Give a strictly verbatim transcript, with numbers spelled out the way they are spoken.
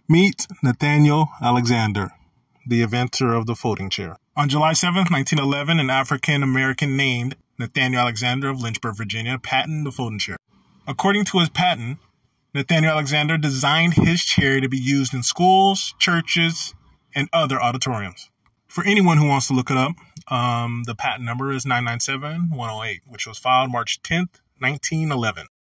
Meet Nathaniel Alexander, the inventor of the folding chair. On July seventh, nineteen eleven, an African-American named Nathaniel Alexander of Lynchburg, Virginia, patented the folding chair. According to his patent, Nathaniel Alexander designed his chair to be used in schools, churches, and other auditoriums. For anyone who wants to look it up, um, the patent number is nine nine seven one oh eight, which was filed March tenth, nineteen eleven.